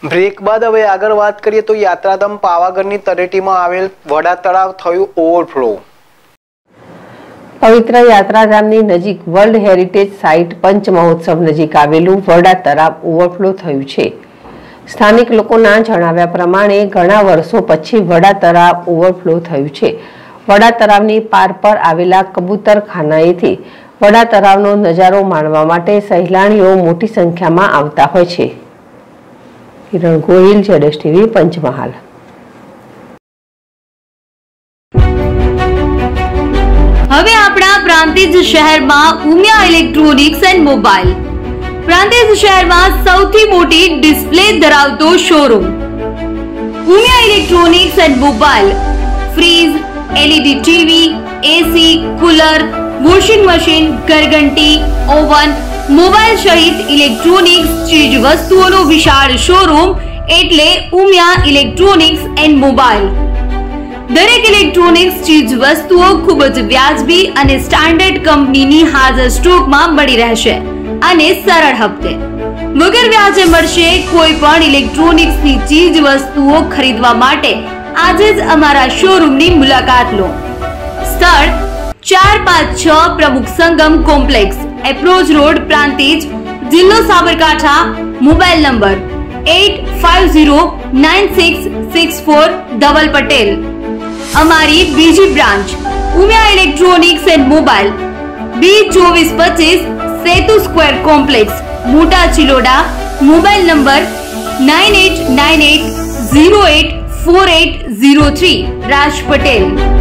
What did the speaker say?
Break બાદ હવે આગળ વાત કરીએ તો યાત્રાધામ પાવાગઢની તળેટીમાં આવેલ વડા તળાવ થયું ઓવરફ્લો। પવિત્ર યાત્રાધામની નજીક વર્લ્ડ હેરિટેજ સાઇટ પંચમહોત્સવ નજીક આવેલું વડા તળાવ ઓવરફ્લો થયું છે। સ્થાનિક લોકોના જણાવ્યા પ્રમાણે ઘણા વર્ષો પછી વડા તળાવ ઓવરફ્લો થયું છે। વડા તળાવની પાર પર આવેલા કબૂતરખાનાએથી વડા તળાવનો નજારો માણવા માટે સહેલાણીઓ મોટી સંખ્યામાં આવતા હોય છે। કિરણ ગોહિલ, ZSTV, પંચમહાલ। હવે આપણા પ્રાંતિજ શહેરમાં Umiya electronics and mobile. Prantij શહેરમાં સૌથી મોટી ડિસ્પ્લે ધરાવતો showroom Umiya electronics and mobile fridge, LED TV, AC, cooler, washing machine, ઘરઘંટી, ઓવન, મોબાઈલ સહિત ઇલેક્ટ્રોનિક્સ ચીજ વસ્તુઓનો વિશાળ શોરૂમ એટલે ઉમિયા ઇલેક્ટ્રોનિક્સ એન્ડ મોબાઈલ। દરેક ઇલેક્ટ્રોનિક્સ ચીજ વસ્તુઓ ખૂબ જ વ્યાજબી અને સ્ટાન્ડર્ડ કંપનીની હાજર સ્ટોકમાં મળી રહેશે અને સરળ હપ્તે વગર વ્યાજે મળશે। કોઈ પણ ઇલેક્ટ્રોનિક્સની ચીજ વસ્તુઓ ખરીદવા માટે આજે જ અમારા શોરૂમની મુલાકાત લો। સ્થળ 456 Pramukh Sangam complex, approach road, Prantij, જિલ્લો સાબરકાંઠા। Mobile number 85096640 Dhaval Patel. અમારી બીજી branch Umiya electronics and mobile B2425 Setu square complex, Mota Chiloda. Mobile number 9898084803 Raj Patel.